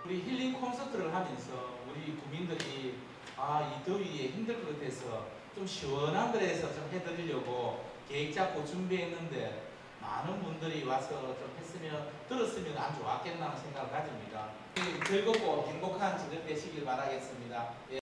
우리 힐링 콘서트를 하면서 우리 국민들이 이 더위에 힘들 것 같아서 좀 시원한 데에서 좀 해드리려고 계획 잡고 준비했는데 많은 분들이 와서 좀 했으면 들었으면 아주 좋았겠나 하는 생각을 가집니다. 즐겁고 행복한 저녁 되시길 바라겠습니다. 예.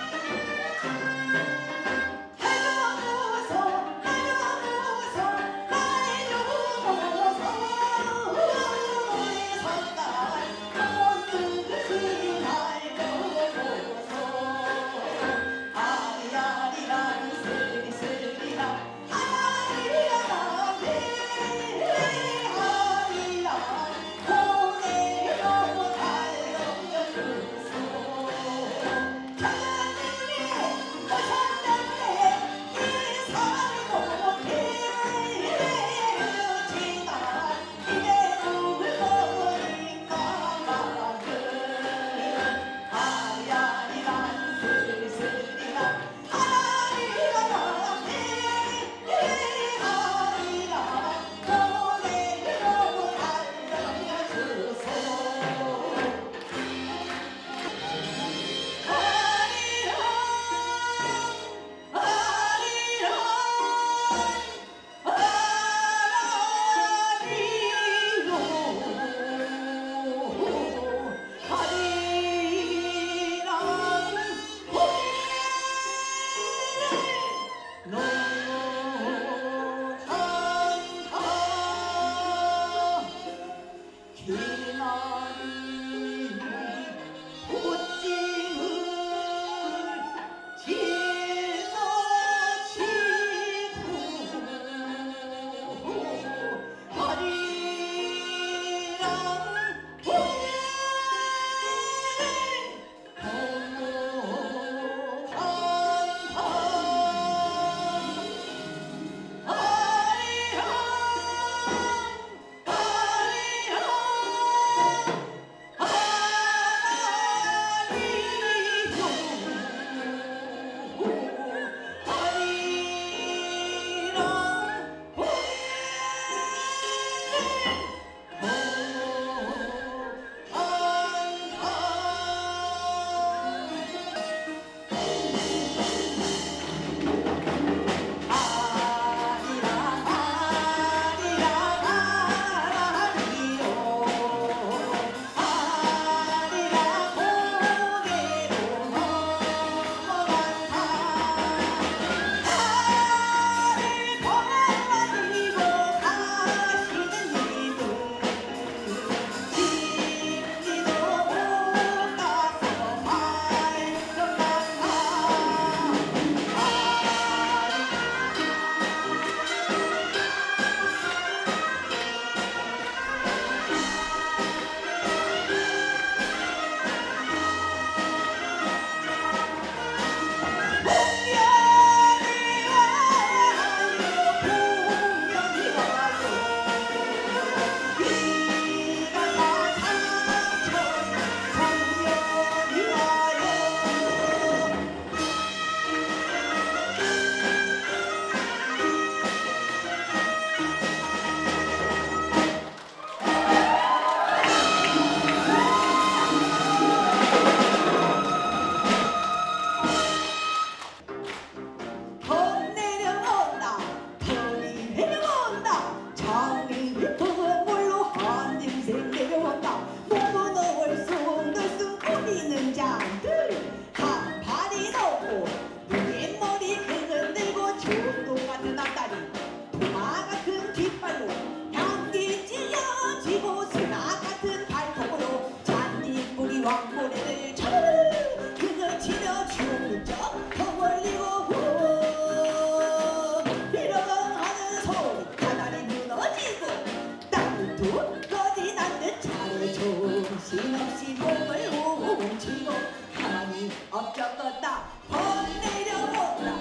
정신없이 몸을 훔치고 가만히 엎적었다 번 내려온다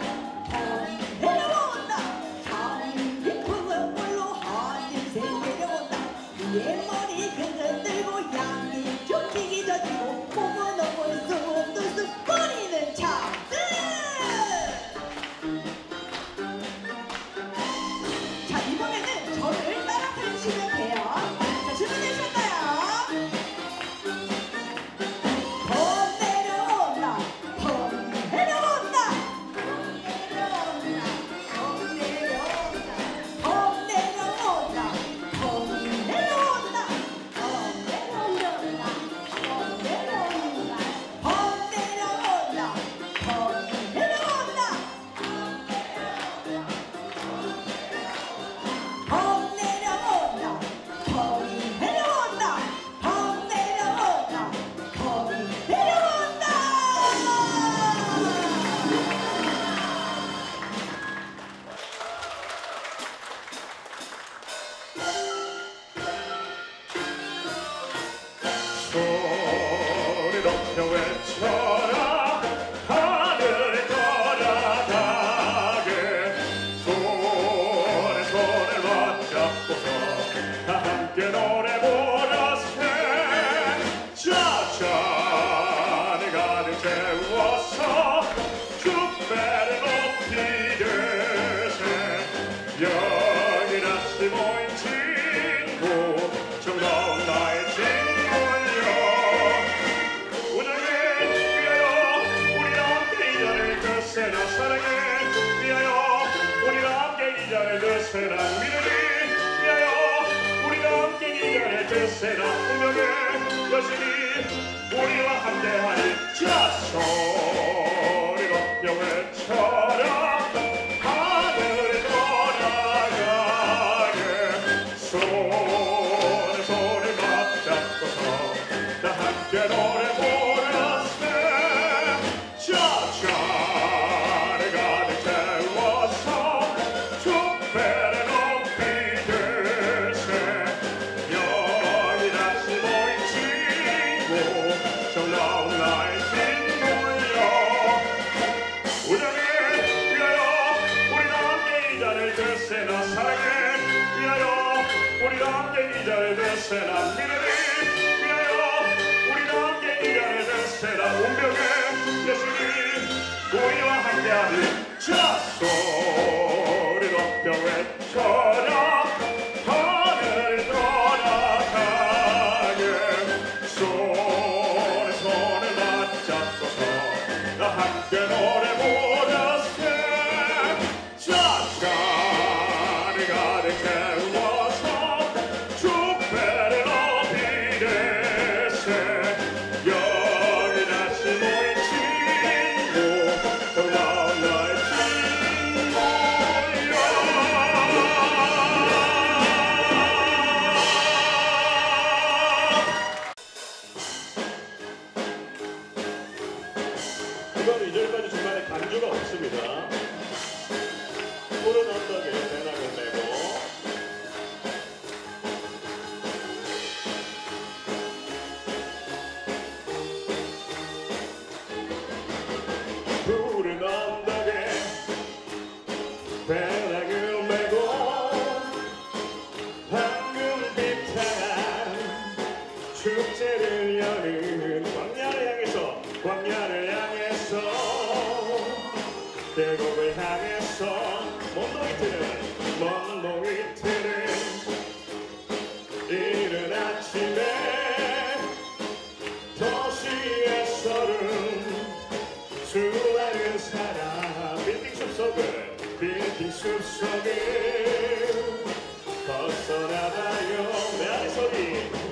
번 내려온다 장미 푸른 물로 한인생 내려온다 위에 머리 흔들고 양이 좀 튀기 젖히고 뜻에나 운명의 여신이 우리와 함께하니 자 소리로 외쳐라 하늘을 떠나가게 손에 손을 맞잡고서 다 함께 노래 부르세 자 잔을 가득 채워서 축배를 높이 들세 여기 다시 모인 친구 정다운 나의 친구여 우정에 위하여 우리 함께 이 자를 드세나 사랑에 위하여 우리 함께 이 자를 드세나 미래를 위하여 우리 함께 이 자를 드세나 운명의 예수님 우리와 함께하니 자 소리 높여 외쳐라 하늘을 떠나가게 손에 손을 맞잡고서 다 함께 노래 부르세 자 잔을 가득 채워서 축배를 높이 들세 여기 다시 모인 친구 정다운 나의 친구여 이번 2절까지 중간에 간주가 없습니다. 푸른 언덕에 배낭을 메고 푸른 언덕에 배낭을 메고 황금빛한 축제를 여는 광야를 향해서 계곡을 향해서 먼 동이트는 이른 아침에 도시에서는 수많은 사람 빌딩 숲속을 벗어나봐요 내 안의 소리